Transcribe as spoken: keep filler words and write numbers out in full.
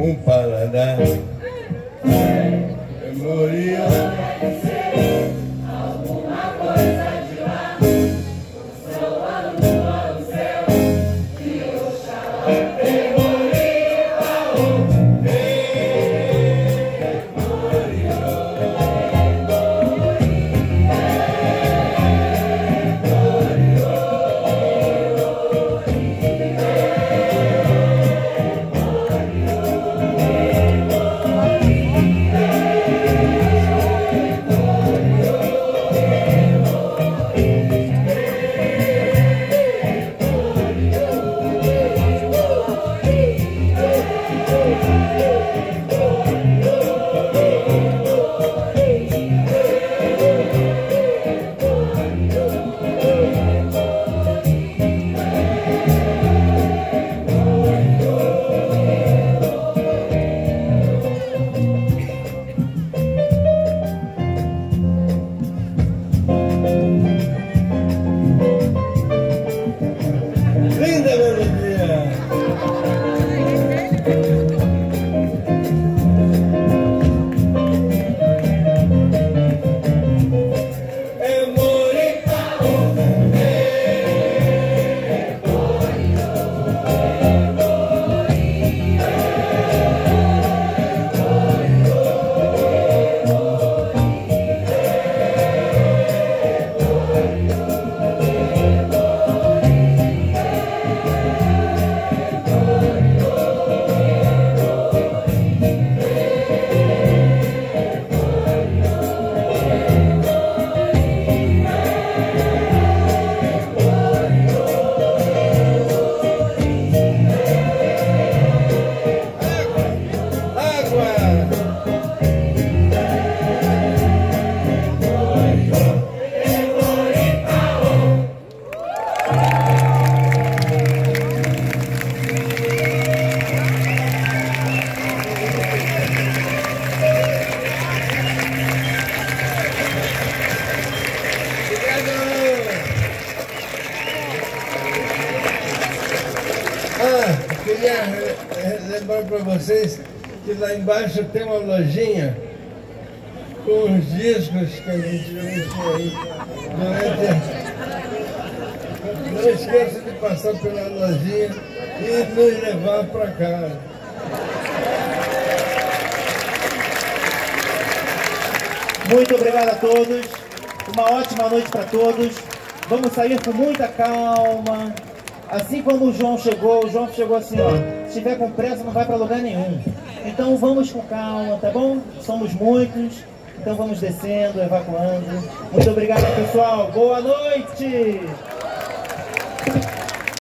um paladar. Memorial. Alguma coisa de lá, o seu ano, o céu, e Oxalá. Ah, queria lembrar para vocês que lá embaixo tem uma lojinha com os discos que a gente usa aí durante. Não esqueça de passar pela lojinha e nos levar para casa. Muito obrigado a todos. Uma ótima noite para todos. Vamos sair com muita calma. Assim como o João chegou, o João chegou assim, ó. Se tiver com pressa, não vai para lugar nenhum. Então vamos com calma, tá bom? Somos muitos, então vamos descendo, evacuando. Muito obrigado, pessoal. Boa noite!